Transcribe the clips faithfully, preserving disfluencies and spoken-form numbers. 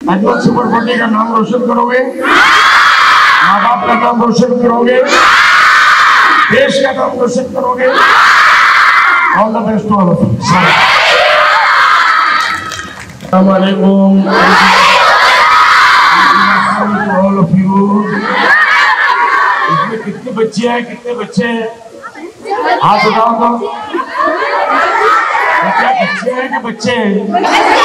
Ajmal super forty का नाम रोशन करोगे, माँ बाप का नाम रोशन करोगे, देश का नाम रोशन करोगे। All the best to all of you. अस्सलाम वालेकुम ऑल ऑफ यू। इसमें कितने बच्चे हैं, कितने बच्चे हैं? हाथ उठाओ तो। क्या बच्चे हैं कि बच्चे हैं?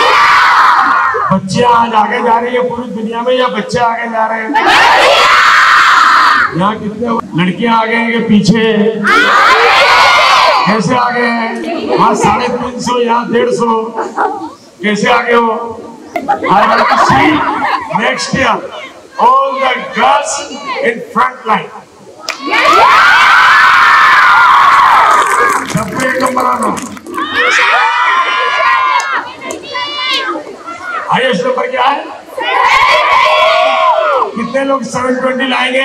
बच्चे आज आगे जा रही है पूरी दुनिया में या बच्चे आगे जा रहे हैं? यहाँ कितने लड़कियां आगे हैं कि पीछे? कैसे आगे हैं? वहाँ साढ़े तीन सौ यहाँ डेढ़ सौ। कैसे आगे हो? I want to see next year all the girls in front line. सबको एक नंबर आना। हाईएस्ट नंबर क्या है? कितने लोग सेवन ट्वेंटी लाएंगे?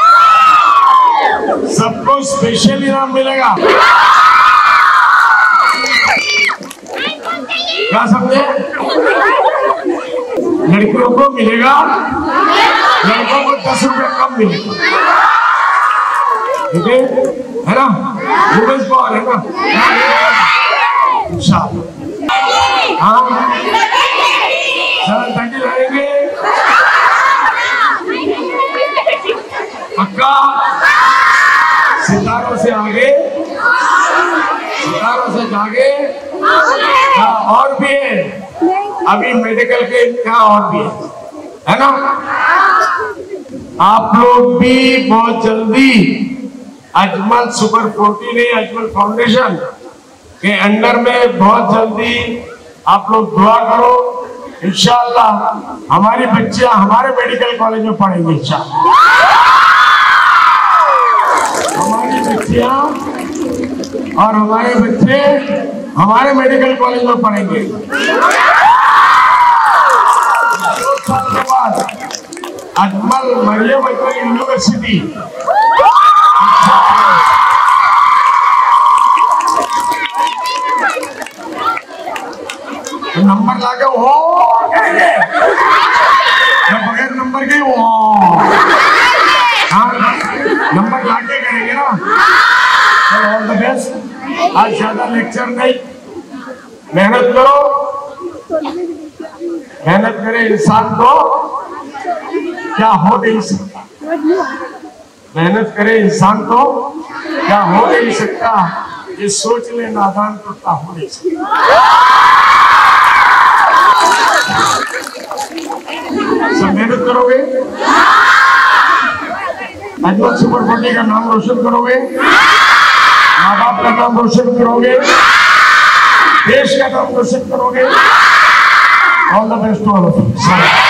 सबको स्पेशल इनाम मिलेगा। क्या समझे? लड़कियों को मिलेगा, लड़कों को दस रुपए कम मिलेगा। ठीक है, है ना? वुमेन्स पावर है ना? हाँ, सेवन थर्टी लाएंगे पक्का। सितारों से आगे, सितारों से जागे। हाँ, और भी है, अभी मेडिकल के इम्तिहान और भी है, है ना? आप लोग भी बहुत जल्दी अजमल सुपर फोर्टी ने अजमल फाउंडेशन के अंडर में बहुत जल्दी आप लोग दुआ करो। इंशाअल्लाह हमारी बच्चियां हमारे मेडिकल कॉलेज में पढ़ेंगे। इंशाअल्लाह हमारी बच्चियां और हमारे बच्चे हमारे मेडिकल कॉलेज में पढ़ेंगे। दो साल के बाद अजमल मरियम अजमल यूनिवर्सिटी नंबर लाके हो करेंगे, बगैर नंबर के वो हाँ नंबर लाके करेंगे ना। All the best. आज ज्यादा लेक्चर नहीं, मेहनत करो, मेहनत करे इंसान को क्या हो नहीं सकता। मेहनत करे इंसान को क्या हो नहीं सकता। ये सोच ले नादान तो क्या हो नहीं सकता। सब मेहनत करोगे, अजमल सुपर फोर्टी का नाम रोशन करोगे, माँ बाप का नाम रोशन करोगे, देश का नाम रोशन करोगे। All the best to all of you.